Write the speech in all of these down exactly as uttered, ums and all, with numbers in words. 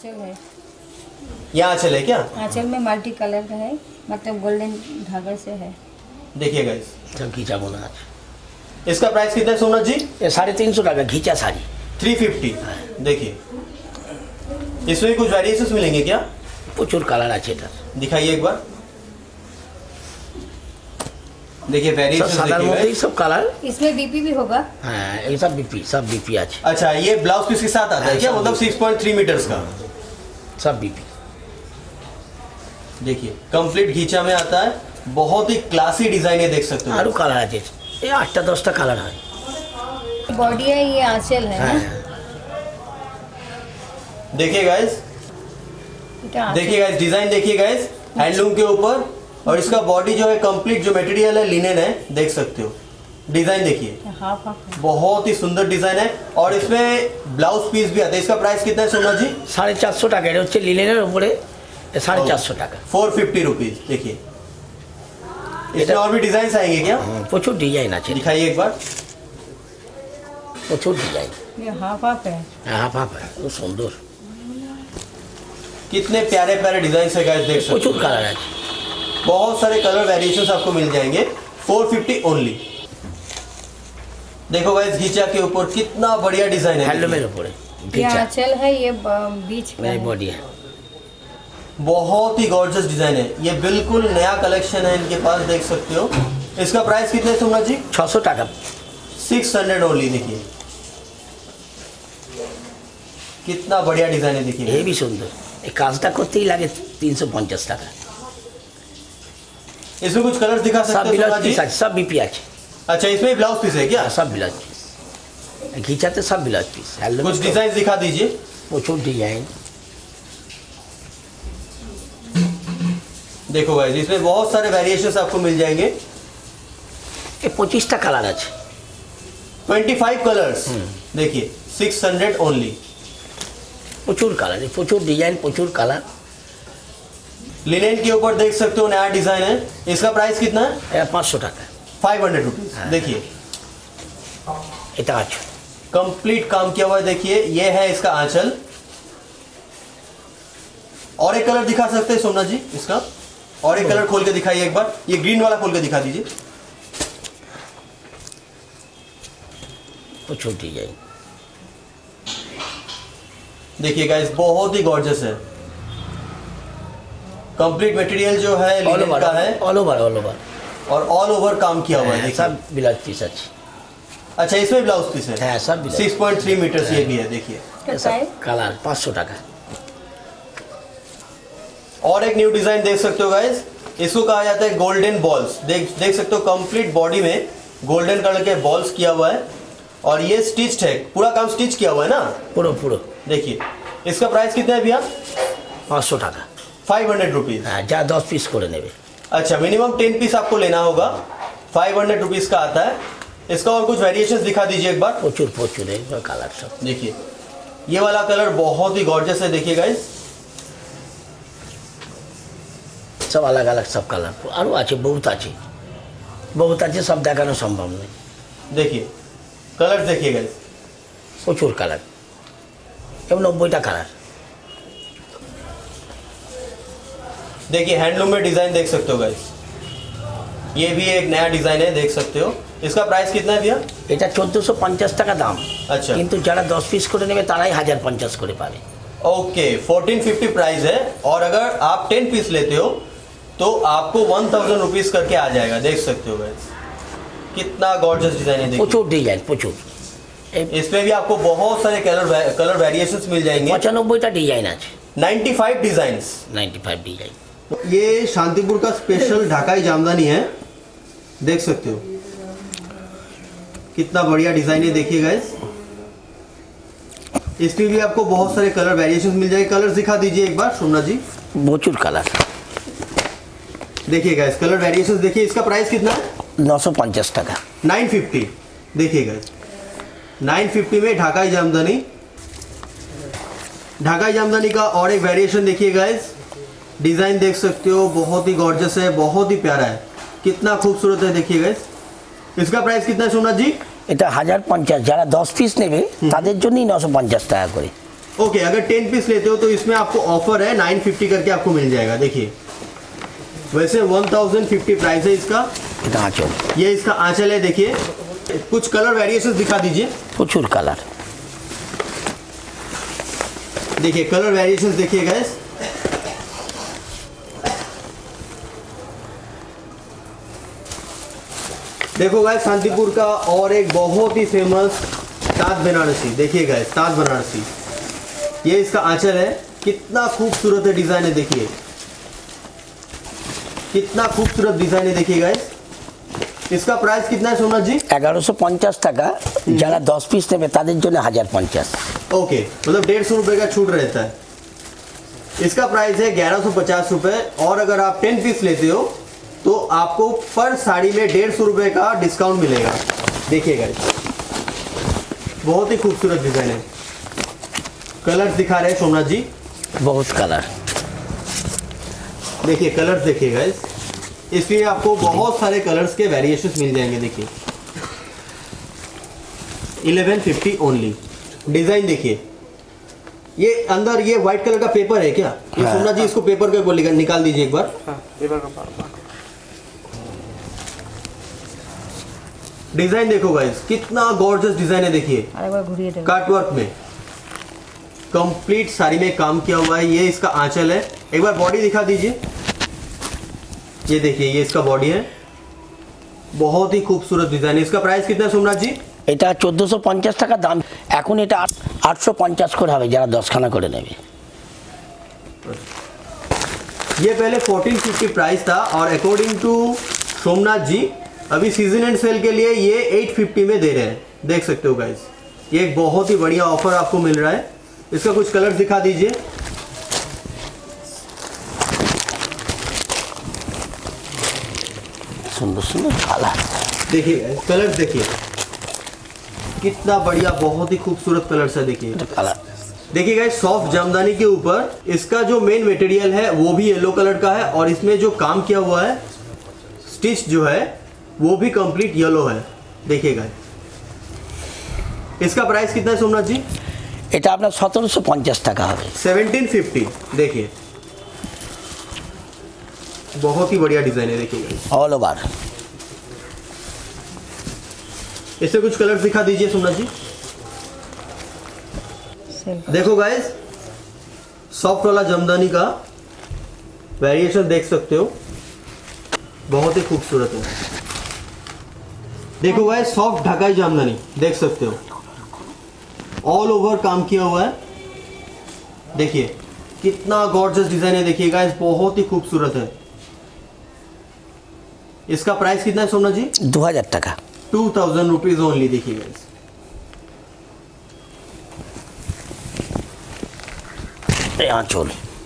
आंचल है। ये आंचल है क्या? आंचल में मल्टी कलर का है, मतलब गोल्डन धागे से है। देखिए गाइस, सब खींचा बोना। इसका प्राइस कितना है सोमनाथ जी? ये साढ़े तीन सौ टका खींचा साड़ी, थ्री फिफ्टी। देखिए इसमें कुछ वेरिएशंस मिलेंगे क्या? प्रचुर कलर আছে এটা, दिखाइए एक बार। देखिए वेरिएशंस देखिए, सब कलर। इसमें बीपी भी होगा? हाँ, ये सब बीपी, सब बीपी আছে। अच्छा, ये ब्लाउज पीस के साथ आता है क्या? मतलब सिक्स पॉइंट थ्री मीटर्स का सब बीपी। देखिए कंप्लीट घीचा में आता है, बहुत ही क्लासी डिजाइन है, देख सकते हो। आरु कलर আছে, ये आठटा दसटा कलर है। बॉडी है, ये आंचल है ना? देखिए गाइस, देखिए गाइस डिजाइन देखिए गाइस, हैंडलूम के ऊपर, और इसका बॉडी जो है कंप्लीट जो मटेरियल है लिनेन है, देख सकते हो। डिजाइन देखिए, बहुत ही सुंदर डिजाइन है, और इसमें ब्लाउज पीस भी आता है। इसका प्राइस कितना है सोमनाथ जी? साढ़े चार सौ টাকা। এটা হচ্ছে লিনেনের উপরে साढ़े चार सौ টাকা, फोर फिफ्टी रुपीज। देखिए इसमें और भी डिजाइन आएंगे क्या? प्रचुर डिजाइन আছে, दिखाइए एक बार। प्रचुर डिजाइन। ये हाफ हाफ है। हाफ हाफ है, वो सुंदर। कितने प्यारे प्यारे डिजाइन है गाइस, देख सकते हो। प्रचुर कलर है, बहुत सारे कलर वेरिएशंस आपको मिल जाएंगे, फोर फिफ्टी ओनली। देखो गाइस घीचा के ऊपर कितना बढ़िया डिजाइन है। हैंडलूम के ऊपर ये आंचल है, ये बीच का है, बॉडी है। बहुत ही गॉर्जियस डिजाइन है, ये बिल्कुल नया कलेक्शन है इनके पास, देख सकते हो। इसका प्राइस कितना है सोमनाथ जी? छह सौ টাকা, सिक्स हंड्रेड ओनली। देखिए कितना बढ़िया डिजाइन है, देखिए ये भी सुंदर। एक काजटा করতেই লাগে तीन सौ पचास টাকা। इसमें कुछ कलर्स दिखा सकते हैं सोमनाथ जी? सब बीपी আছে। अच्छा, इसमें ब्लाउज पीस है क्या? सब ब्लाउज पीस घीचाते, सब ब्लाउज पीस। कुछ डिजाइन दिखा दीजिए। प्रचुर डिजाइन। देखो गाइस, इसमें बहुत सारे वेरिएशंस आपको मिल जाएंगे। ये पच्चीस टा कलर है, ट्वेंटी फाइव कलर्स। देखिए सिक्स हंड्रेड ओनली। प्रचुर कलर, प्रचुर डिजाइन, प्रचुर कलर। लिनेन के ऊपर देख सकते हो, नया डिजाइन है। इसका प्राइस कितना है? पाँच सौ টাকা, फाइव हंड्रेड रुपीज। देखिए এটা আছে, कंप्लीट काम किया हुआ है। देखिए ये है इसका आंचल। और एक कलर दिखा सकते हैं सोमनाथ जी इसका? और एक कलर खोल के दिखाइए एक बार, ये ग्रीन वाला खोल के दिखा दीजिए। प्रचुर डिजाइन। देखिए गाइस, बहुत ही गॉर्जियस है। कंप्लीट मटेरियल जो है लिनेन का है, ऑल ओवर ऑल ओवर और ऑल ओवर काम किया हुआ है। देखिए सब ब्लाउज पीस আছে। अच्छा, इसमें ब्लाउज पीस है? हाँ, सब सिक्स पॉइंट थ्री मीटर ये भी है। देखिए कलर पाँच सौ টাকা। और एक न्यू डिजाइन देख सकते हो गाइस, इसको कहा जाता है गोल्डन बॉल्स। देख देख सकते हो कंप्लीट बॉडी में गोल्डन कलर के बॉल्स किया हुआ है, और ये स्टिच्ड है, पूरा काम स्टिच किया हुआ है ना पूरा पूरा। देखिए इसका प्राइस कितना है भैया? पाँच सौ টাকা, फाइव हंड्रेड रुपीज। जा दस पीस করে নেবে। अच्छा, मिनिमम टेन पीस आपको लेना होगा, फाइव हंड्रेड रुपीज का आता है। इसका और कुछ वेरिएशंस दिखा दीजिए एक बार। प्रचुर प्रचुर है कलर सब। देखिए ये वाला कलर बहुत ही गॉर्जियस है। देखिए गाइस, सब अलग अलग सब कलर आरो আছে, बहुत আছে, बहुत আছে, सब দেখানো সম্ভব नहीं। देखिए कलर देखिए गाइस, प्रचुर कलर, एवं नब्बईटा कलर। देखिए हैंडलूम में डिजाइन देख सकते हो गाइस, ये भी एक नया डिजाइन है, देख सकते हो। इसका प्राइस कितना है भैया? এটা চোদ্দশো পঞ্চাশ টাকা দাম। अच्छा, কিন্তু যারা দশ পিস করে নেবে তারাই হাজার পঞ্চাশ করে পাবে। ओके, फोर्टीन फिफ्टी प्राइस है, और अगर आप टेन पीस लेते हो तो आपको वन थाउजेंड रुपीज करके आ जाएगा। देख सकते हो गाइस, कितना गॉर्जियस डिजाइन है। देखिए प्रचुर डिजाइन, प्रचुर। इसमें भी आपको बहुत सारे कलर कलर वेरिएशंस मिल जाएंगे। पचानब्बईटा डिजाइन আছে, ninety five designs. Ninety five design. ये शांतिपुर का स्पेशल ढाकाई जामदानी है, देख सकते हो कितना बढ़िया डिजाइन है। देखिए गाइस, इसमें भी आपको बहुत सारे कलर वेरिएशंस मिल जाएंगे। कलर्स दिखा दीजिए एक बार सोमनाथ जी। प्रचुर कलर। देखिए गाइस, कलर वेरिएशंस देखिए। इसका प्राइस कितना है? नौ सौ पचास টাকা, नाइन फिफ्टी। देखिए गाइस, नाइन फिफ्टी में ढाकाई जामदानी। ढाकाई जामदानी का और एक वेरिएशन देखिए गाइस, डिजाइन देख सकते हो, बहुत ही गॉर्जियस है, बहुत ही प्यारा है, कितना खूबसूरत है। देखिए गाइस, इसका प्राइस कितना है सोमनाथ जी? এটা হাজার পঞ্চাশ। যারা দশ পিস নেবে তাদের জন্যই নশো পঞ্চাশ টাকা করে। ओके, अगर टेन पीस लेते हो तो इसमें आपको ऑफर है नाइन फिफ्टी करके आपको मिल जाएगा। देखिए वैसे वन थाउजेंड फिफ्टी प्राइस है इसका। आंचल, ये इसका आंचल है। देखिए कुछ कलर वेरिएशन दिखा दीजिए। प्रचुर कलर, देखिए कलर वेरिएशन देखिए गाइस। देखो गाइस शांतिपुर का और एक बहुत ही फेमस ताज बनारसी। देखिए गाइस ताज बनारसी, ये इसका आंचल है। कितना खूबसूरत है डिजाइन है, देखिए कितना खूबसूरत डिजाइन है। देखिए गाइस इसका प्राइस कितना है सोमनाथ जी? एगारोशो पंचाश टाका, जरा दस पीस नेबे तादेर जोन्नो हजार पंचाश। ओके, मतलब डेढ़ सौ रुपए का छूट रहता है। इसका प्राइस है ग्यारह सौ पचास रुपए, और अगर आप टेन पीस लेते हो तो आपको पर साड़ी में डेढ़ सौ रुपए का डिस्काउंट मिलेगा। देखिए गाइस बहुत ही खूबसूरत डिजाइन है। कलर्स दिखा रहे हैं सोमनाथ जी, बहुत कलर। देखिए कलर्स देखिए गाइस, इसलिए आपको बहुत सारे कलर्स के वेरिएशंस मिल जाएंगे। देखिए इलेवन फिफ्टी ओनली। डिजाइन देखिए, ये अंदर ये व्हाइट कलर का पेपर है क्या? ये हाँ। सोमनाथ जी इसको पेपर के ऊपर निकाल दीजिए एक बार। हाँ, पेपर का डिजाइन देखो गाइस, कितना गॉर्जियस डिजाइन है। देखिए अरे बार घूरिए देखो। कट वर्क में कंप्लीट साड़ी में काम किया हुआ है। ये इसका आंचल है। एक बार बॉडी दिखा दीजिए। ये देखिए ये इसका बॉडी है, बहुत ही खूबसूरत डिजाइन है। इसका प्राइस कितना है सोमनाथ जी? এটা চোদ্দশো পঞ্চাশ টাকা দাম, এখন এটা আটশো পঞ্চাশ করে হবে যারা দশখানা করে নেবে। ये पहले फोर्टीन फिफ्टी प्राइस था, और अकॉर्डिंग टू सोमनाथ जी अभी सीजन एंड सेल के लिए ये एट फिफ्टी में दे रहे हैं। देख सकते हो गाइस, ये एक बहुत ही बढ़िया ऑफर आपको मिल रहा है। इसका कुछ कलर दिखा दीजिए। सुंदर सुंदर काला, देखिए कलर देखिए कितना बढ़िया, बहुत ही खूबसूरत कलर्स है। देखिए काला देखिए गाइस, सॉफ्ट जामदानी के ऊपर इसका जो मेन मटेरियल है वो भी येलो कलर का है, और इसमें जो काम किया हुआ है स्टिच जो है वो भी कंप्लीट येलो है। देखिए गाइस इसका प्राइस कितना है सोमनाथ जी? এটা আপনার সতেরোশো পঞ্চাশ টাকা হবে। Seventeen fifty. देखिए बहुत ही बढ़िया डिजाइन है। देखिए गाइस ऑल ओवर। इससे कुछ कलर दिखा दीजिए सोमनाथ जी। देखो गाइस सॉफ्ट वाला जमदानी का वेरिएशन देख सकते हो, बहुत ही खूबसूरत है। देखो गाइस सॉफ्ट ढकाई जामदानी देख सकते हो, ऑल ओवर काम किया हुआ है। देखिए कितना गॉर्जियस डिजाइन है। देखिए गाइस बहुत ही खूबसूरत है। इसका प्राइस कितना है सोमनाथ जी? दो हजार টাকা, टू थाउजेंड रुपीज ओनली। देखिए गाइस आंचल।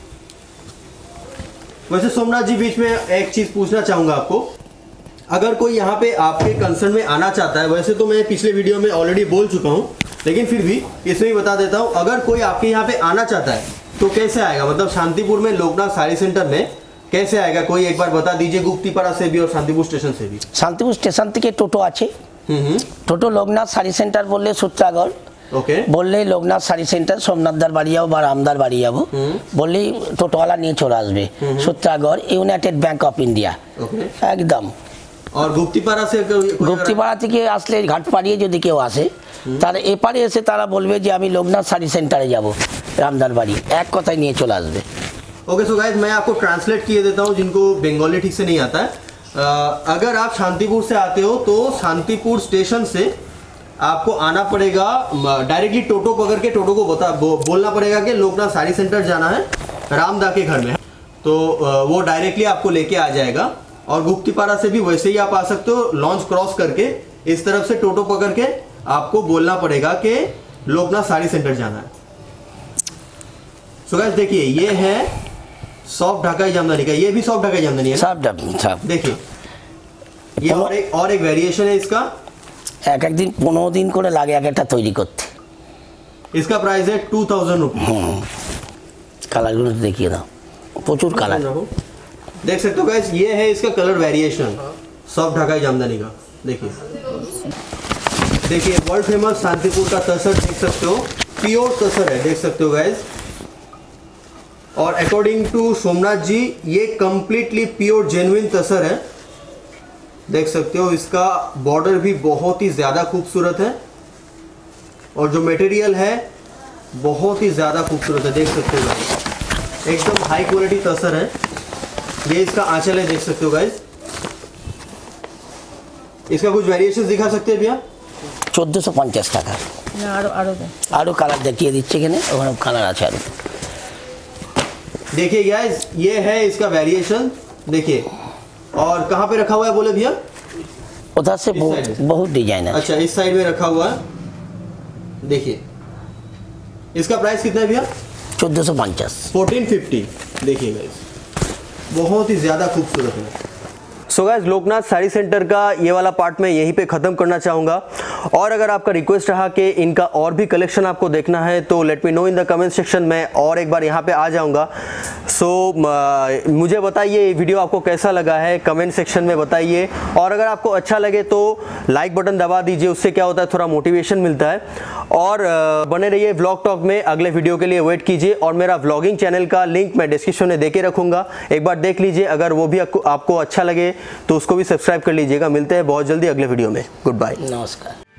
वैसे सोमनाथ जी बीच में एक चीज पूछना चाहूंगा आपको, अगर कोई यहाँ पे आपके कंसर्न में आना चाहता है, वैसे तो मैं पिछले वीडियो में ऑलरेडी बोल चुका हूँ, लेकिन फिर भी इसमें भी बता देता हूँ, अगर कोई आपके यहाँ पे आना चाहता है तो कैसे आएगा? मतलब शांतिपुर में लोकनाथ साड़ी सेंटर में कैसे आएगा? कोई एक बार बता दीजिए, गुप्तीपाड़ा से भी और शांतिपुर स्टेशन से भी। শান্তিপুর স্টেশন থেকে টোটো আছে, টোটো লোকনাথ শাড়ি সেন্টার বললে সূত্রাগড়, ওকে বললেই লোকনাথ শাড়ি সেন্টার সোমনাথদার বাড়ি যাবো বা রামদার বাড়ি যাবো, বললেই টোটোওয়ালা নিয়ে চলে আসবে। Sutragarh United Bank of India একদম। और गुप्तीपाड़ा से গুপ্তিপাড়া থেকে আসলে ঘাট পাড়িয়ে যদি কেউ আসে, তারা এপারে এসে তারা বলবে যে আমি লোকনাথ শাড়ি সেন্টারে যাব, রামদার বাড়ি, এক কথায় নিয়ে চলে আসবে। ओके सो गाइस मैं आपको ट्रांसलेट किए देता हूँ जिनको बंगाली ठीक से नहीं आता है। आ, अगर आप शांतिपुर से आते हो तो शांतिपुर स्टेशन से आपको आना पड़ेगा, डायरेक्टली टोटो पकड़ के टोटो को बता बो, बोलना पड़ेगा कि लोकनाथ साड़ी सेंटर जाना है रामदा के घर में, तो वो डायरेक्टली आपको लेके आ जाएगा। और गुप्तीपाड़ा से भी वैसे ही आप आ सकते हो, लॉन्च क्रॉस करके इस तरफ से टोटो पकड़ के आपको बोलना पड़ेगा कि लोकनाथ साड़ी सेंटर जाना है। सो गाइस देखिए ये है सॉफ्ट ढाकाई जामदानी का, ये भी सॉफ्ट ढाकाई जामदानी है। सब सब देखिए ये और एक और एक वेरिएशन है इसका। এক একদিন পনেরো দিন করে লাগে এক একটা তৈরি করতে। इसका प्राइस है टू थाउजेंड रुपीज। কালারগুলো দেখিয়ে দাও, প্রচুর কালার। देख सकते हो गाइस ये है इसका colour variation soft Dhakai Jamdani का। देखिए देखिए वर्ल्ड फेमस शांतिपुर का तसर देख सकते हो, प्योर तसर है, देख सकते हो गाइज। और अकॉर्डिंग टू सोमनाथ जी ये कंप्लीटली प्योर जेन्युइन तसर है, देख सकते हो। इसका बॉर्डर भी बहुत ही ज़्यादा खूबसूरत है और जो मटेरियल है बहुत ही ज़्यादा खूबसूरत है, देख सकते हो गाइज। एकदम हाई क्वालिटी तसर है। ये इसका आंचल है, देख सकते हो गाइज। इसका कुछ वेरिएशन दिखा सकते हैं भैया? चौदहशो पचास टाका आरो कलर देखिए दीजिए कि कलर अच्छा। देखिए गाइस ये है इसका वेरिएशन, देखिए। और कहाँ पे रखा हुआ है बोले भैया? उधर से बहुत बहुत डिजाइन है। अच्छा, इस साइड में रखा हुआ है, देखिए। इसका प्राइस कितना है भैया? चौदह सौ पचास फोर्टीन फिफ्टी। देखिए गाइस बहुत ही ज़्यादा खूबसूरत है। So guys Loknath sari centre का ये वाला पार्ट मैं यहीं पे ख़त्म करना चाहूँगा। और अगर आपका रिक्वेस्ट रहा कि इनका और भी कलेक्शन आपको देखना है तो let me know in the comment section में, और एक बार यहाँ पे आ जाऊँगा। सो so, मुझे बताइए ये वीडियो आपको कैसा लगा है, कमेंट सेक्शन में बताइए। और अगर आपको अच्छा लगे तो लाइक बटन दबा दीजिए, उससे क्या होता है थोड़ा मोटिवेशन मिलता है। और बने रहिए व्लॉग टॉक में, अगले वीडियो के लिए वेट कीजिए। और मेरा व्लॉगिंग चैनल का लिंक मैं डिस्क्रिप्शन में दे के रखूँगा, एक बार देख लीजिए। अगर वो भी आपको, आपको अच्छा लगे तो उसको भी सब्सक्राइब कर लीजिएगा। मिलते हैं बहुत जल्दी अगले वीडियो में। गुड बाय, नमस्कार।